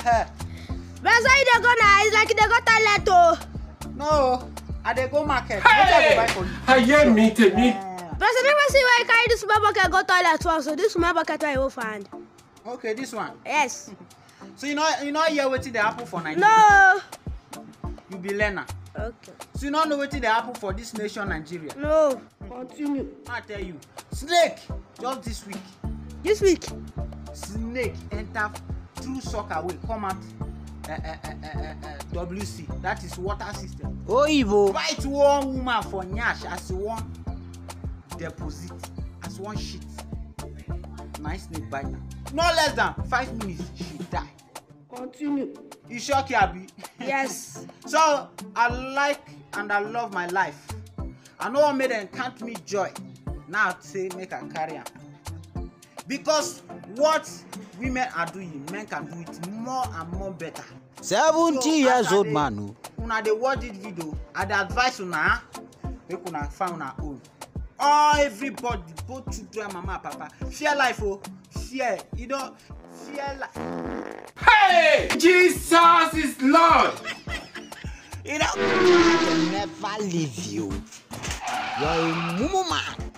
Where's why they go now? It's like they go toilet oh. No, I dey go market. What I go buy for you? I hear me. But I never see why you carry this small bucket go toilet for. So this small bucket where you will find. Okay, this one. Yes. So you know here wetin dey happen for Nigeria? No. You be learner. Okay. So you know wetin dey happen for this nation Nigeria? No. Continue. I tell you. Snake just this week. This week. Snake enter through soccer way come out WC, that is water system. Oh, Ivo. Bite one woman for nyash as one deposit, as one shit. Nice snake bite her. No less than 5 minutes, she die. Continue. You shock you, Abi? Yes. So I like and I love my life. I know what made them count me joy. Now I say make I carry am. Because what women are doing, men can do it more and more better. 70 years old man. Una dey watch this video, I dey advise una make una find una own. Everybody, both children, mama and papa, share life oh, share, you know, share life. Hey, Jesus is Lord. You know, I can never leave you. You're a mumu man.